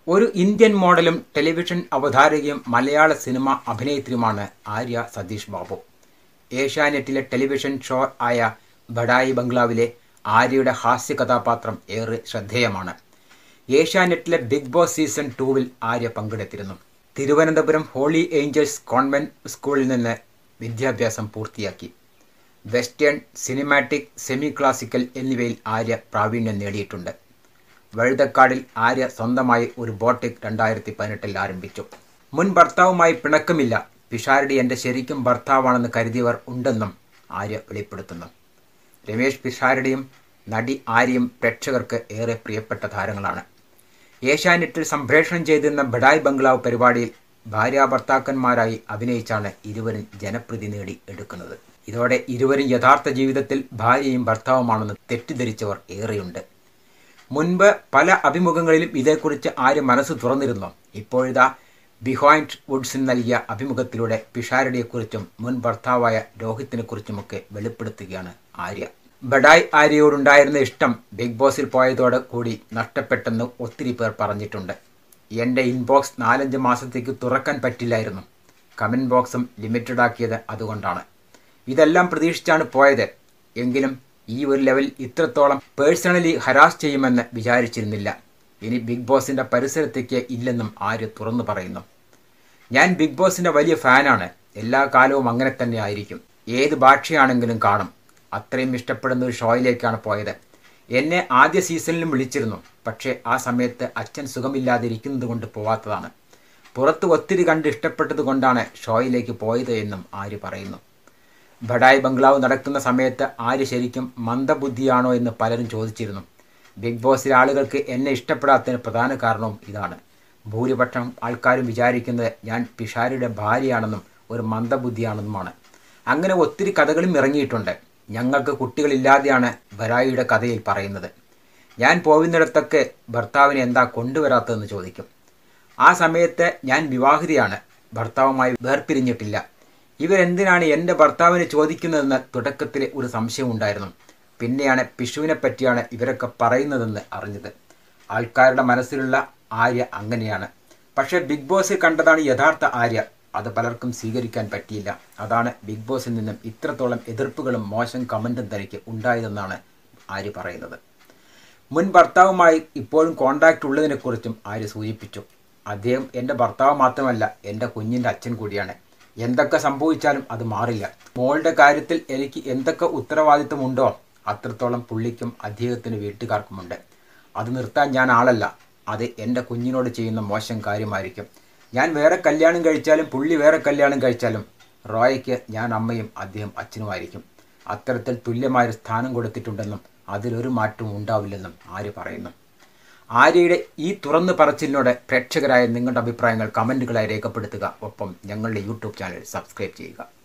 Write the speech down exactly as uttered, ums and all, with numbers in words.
ഒരു ഇന്ത്യൻ മോഡലും ടെലിവിഷൻ അവതാരകയും മലയാള സിനിമ അഭിനേത്രിയുമാണ് ആര്യ സതീഷ് ബാബു. ഏഷ്യാനെറ്റിലെ ടെലിവിഷൻ ഷോ ആയ ബഡായി ബംഗ്ലാവിലെ ആര്യയുടെ ഹാസ്യ കഥാപാത്രം ഏറെ ശ്രദ്ധേയമാണ്. ഏഷ്യാനെറ്റിലെ ബിഗ് ബോസ് സീസൺ ടൂവിൽ ആര്യ പങ്കെടുത്തിരുന്നു. തിരുവനന്തപുരം ഹോളി ഏഞ്ചൽസ് കോൺവെന്റ് സ്കൂളിൽ നിന്ന് വിദ്യാഭ്യാസം പൂർത്തിയാക്കി. വെസ്റ്റേൺ, സിനിമാറ്റിക്, സെമി ക്ലാസിക്കൽ എന്നിവയിൽ ആര്യ പ്രാവീണ്യം നേടിയിട്ടുണ്ട്. വഴുതക്കാടിൽ ആര്യ സ്വന്തമായി ഒരു ബോട്ടിക് രണ്ടായിരത്തി പതിനെട്ടിൽ ആരംഭിച്ചു. മുൻ ഭർത്താവുമായി പിണക്കമില്ല, പിഷാരടി എൻ്റെ ശരിക്കും ഭർത്താവാണെന്ന് കരുതിയവർ ഉണ്ടെന്നും ആര്യ വെളിപ്പെടുത്തുന്നു. രമേശ് പിഷാരടിയും നടി ആര്യയും പ്രേക്ഷകർക്ക് ഏറെ പ്രിയപ്പെട്ട താരങ്ങളാണ്. ഏഷ്യാനെറ്റിൽ സംപ്രേഷണം ചെയ്തിരുന്ന ബഡായി ബംഗ്ലാവ് പരിപാടിയിൽ ഭാര്യാഭർത്താക്കന്മാരായി അഭിനയിച്ചാണ് ഇരുവരും ജനപ്രീതി നേടി എടുക്കുന്നത്. ഇതോടെ ഇരുവരും യഥാർത്ഥ ജീവിതത്തിൽ ഭാര്യയും ഭർത്താവുമാണെന്ന് തെറ്റിദ്ധരിച്ചവർ ഏറെയുണ്ട്. മുൻപ് പല അഭിമുഖങ്ങളിലും ഇതേക്കുറിച്ച് ആര്യ മനസ്സ് തുറന്നിരുന്നു. ഇപ്പോഴിതാ ബിഹൈൻഡ് വുഡ്സിന് നൽകിയ അഭിമുഖത്തിലൂടെ പിഷാരടിയെക്കുറിച്ചും മുൻ ഭർത്താവായ രോഹിത്തിനെക്കുറിച്ചുമൊക്കെ വെളിപ്പെടുത്തുകയാണ് ആര്യ. ബഡായി ആര്യയോടുണ്ടായിരുന്ന ഇഷ്ടം ബിഗ് ബോസിൽ പോയതോടെ കൂടി നഷ്ടപ്പെട്ടെന്ന് ഒത്തിരി പേർ പറഞ്ഞിട്ടുണ്ട്. എൻ്റെ ഇൻബോക്സ് നാലഞ്ച് മാസത്തേക്ക് തുറക്കാൻ പറ്റില്ലായിരുന്നു. കമൻറ്റ് ബോക്സും ലിമിറ്റഡ് ആക്കിയത് അതുകൊണ്ടാണ്. ഇതെല്ലാം പ്രതീക്ഷിച്ചാണ് പോയത്. എങ്കിലും ഈ ഒരു ലെവൽ ഇത്രത്തോളം പേഴ്സണലി ഹരാസ് ചെയ്യുമെന്ന് വിചാരിച്ചിരുന്നില്ല. ഇനി ബിഗ് ബോസിൻ്റെ പരിസരത്തേക്ക് ഇല്ലെന്നും ആര്യ തുറന്നു പറയുന്നു. ഞാൻ ബിഗ് ബോസിൻ്റെ വലിയ ഫാനാണ്. എല്ലാ കാലവും അങ്ങനെ തന്നെ ആയിരിക്കും. ഏത് ഭാഷയാണെങ്കിലും കാണും. അത്രയും ഇഷ്ടപ്പെടുന്ന ഒരു ഷോയിലേക്കാണ് പോയത്. എന്നെ ആദ്യ സീസണിലും വിളിച്ചിരുന്നു. പക്ഷേ ആ സമയത്ത് അച്ഛൻ സുഖമില്ലാതിരിക്കുന്നത് കൊണ്ട് പോവാത്തതാണ്. പുറത്ത് ഒത്തിരി കണ്ട് ഇഷ്ടപ്പെട്ടത് കൊണ്ടാണ് ഷോയിലേക്ക് പോയത് എന്നും ആര്യ പറയുന്നു. ബഡായി ബംഗ്ലാവ് നടക്കുന്ന സമയത്ത് ആര്യ ശരിക്കും മന്ദബുദ്ധിയാണോ എന്ന് പലരും ചോദിച്ചിരുന്നു. ബിഗ് ബോസിലെ ആളുകൾക്ക് എന്നെ ഇഷ്ടപ്പെടാത്തതിന് പ്രധാന കാരണവും ഇതാണ്. ഭൂരിപക്ഷം ആൾക്കാരും വിചാരിക്കുന്നത് ഞാൻ പിഷാരിയുടെ ഭാര്യയാണെന്നും ഒരു മന്ദബുദ്ധിയാണെന്നുമാണ്. അങ്ങനെ ഒത്തിരി കഥകളും ഇറങ്ങിയിട്ടുണ്ട്. ഞങ്ങൾക്ക് കുട്ടികളില്ലാതെയാണ് ബഡായിയുടെ കഥയിൽ പറയുന്നത്. ഞാൻ പോകുന്നിടത്തൊക്കെ ഭർത്താവിനെ എന്താ കൊണ്ടുവരാത്തതെന്ന് ചോദിക്കും. ആ സമയത്ത് ഞാൻ വിവാഹിതയാണ്, ഭർത്താവുമായി വേർപിരിഞ്ഞിട്ടില്ല. ഇവരെന്തിനാണ് എൻ്റെ ഭർത്താവിനെ ചോദിക്കുന്നതെന്ന് തുടക്കത്തിൽ ഒരു സംശയമുണ്ടായിരുന്നു. പിന്നെയാണ് പിഷുവിനെ പറ്റിയാണ് ഇവരൊക്കെ പറയുന്നതെന്ന് അറിഞ്ഞത്. ആൾക്കാരുടെ മനസ്സിലുള്ള ആര്യ അങ്ങനെയാണ്. പക്ഷേ ബിഗ് ബോസിൽ കണ്ടതാണ് യഥാർത്ഥ ആര്യ. അത് പലർക്കും സ്വീകരിക്കാൻ പറ്റിയില്ല. അതാണ് ബിഗ് ബോസിൽ നിന്നും ഇത്രത്തോളം എതിർപ്പുകളും മോശം കമൻറ്റും തനിക്ക് ഉണ്ടായതെന്നാണ് ആര്യ പറയുന്നത്. മുൻ ഭർത്താവുമായി ഇപ്പോഴും കോണ്ടാക്റ്റ് ഉള്ളതിനെക്കുറിച്ചും ആര്യ സൂചിപ്പിച്ചു. അദ്ദേഹം എൻ്റെ ഭർത്താവ് മാത്രമല്ല, എൻ്റെ കുഞ്ഞിൻ്റെ അച്ഛൻ കൂടിയാണ്. എന്തൊക്കെ സംഭവിച്ചാലും അത് മാറില്ല. മോളുടെ കാര്യത്തിൽ എനിക്ക് എന്തൊക്കെ ഉത്തരവാദിത്വമുണ്ടോ അത്രത്തോളം പുള്ളിക്കും അദ്ദേഹത്തിന് വീട്ടുകാർക്കുമുണ്ട്. അത് നിർത്താൻ ഞാൻ ആളല്ല. അത് എൻ്റെ കുഞ്ഞിനോട് ചെയ്യുന്ന മോശം കാര്യമായിരിക്കും. ഞാൻ വേറെ കല്യാണം കഴിച്ചാലും പുള്ളി വേറെ കല്യാണം കഴിച്ചാലും റോയയ്ക്ക് ഞാൻ അമ്മയും അദ്ദേഹം അച്ഛനുമായിരിക്കും. അത്തരത്തിൽ തുല്യമായൊരു സ്ഥാനം കൊടുത്തിട്ടുണ്ടെന്നും അതിലൊരു മാറ്റവും ഉണ്ടാവില്ലെന്നും ആര്യ പറയുന്നു. ആര്യയുടെ ഈ തുറന്നു പറച്ചിലിനോട് പ്രേക്ഷകരായ നിങ്ങളുടെ അഭിപ്രായങ്ങൾ കമൻറ്റുകളായി രേഖപ്പെടുത്തുക. ഒപ്പം ഞങ്ങളുടെ യൂട്യൂബ് ചാനൽ സബ്സ്ക്രൈബ് ചെയ്യുക.